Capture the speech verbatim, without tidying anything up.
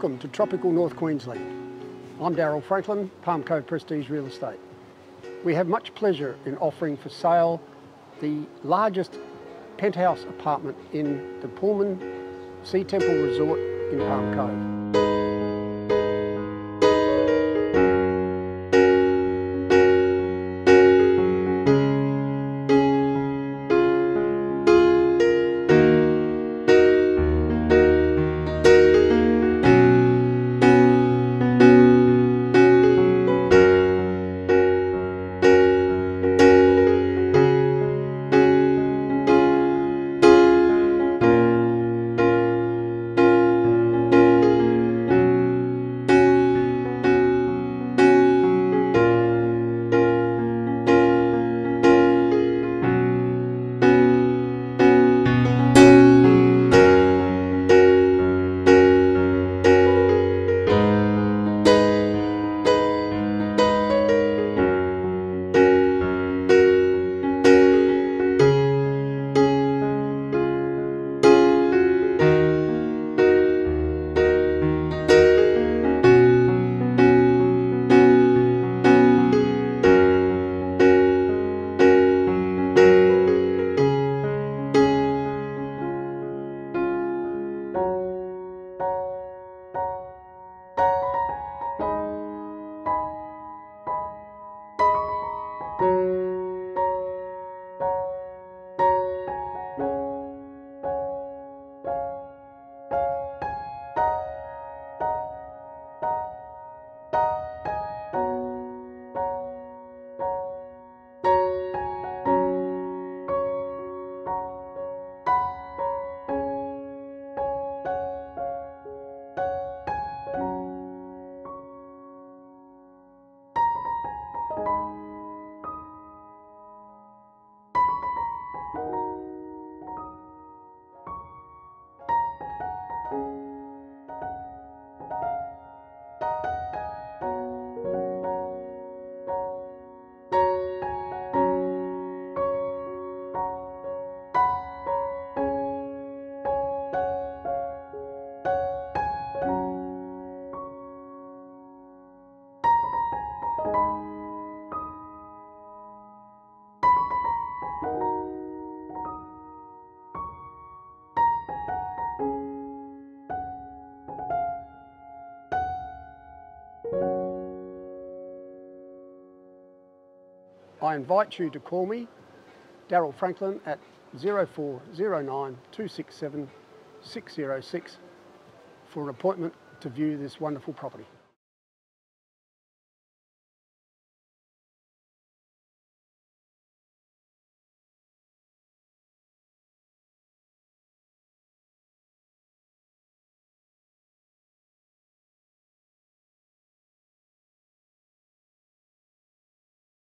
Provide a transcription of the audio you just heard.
Welcome to tropical North Queensland. I'm Daryl Franklin, Palm Cove Prestige Real Estate. We have much pleasure in offering for sale the largest penthouse apartment in the Pullman Sea Temple Resort in Palm Cove. I invite you to call me, Daryl Franklin, at zero four zero nine, two six seven, six zero six for an appointment to view this wonderful property.